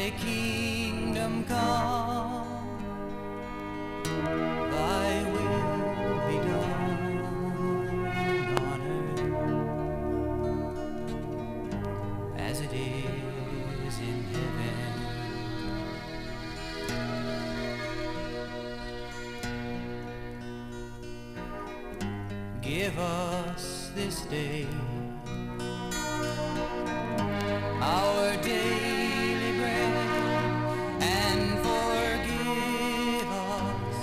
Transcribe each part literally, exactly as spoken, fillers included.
Thy kingdom come, Thy will be done on earth as it is in heaven. Give us this day our daily bread, and forgive us,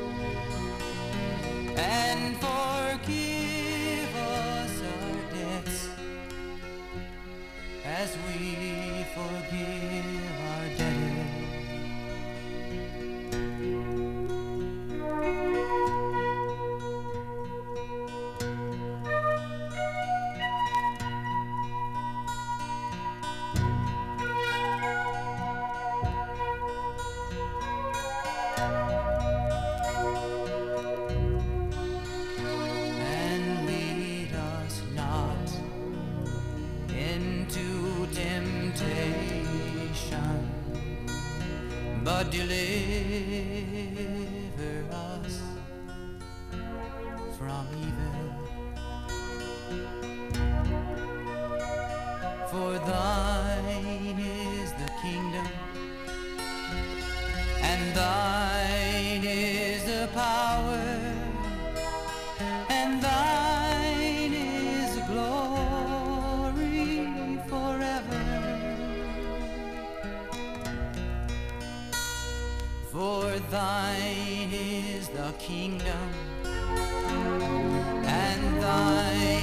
and forgive us our debts, as we forgive our debtors. But deliver us from evil. For thine is the kingdom, and thine is the power, and thine is the glory forever. For thine is the kingdom, and thine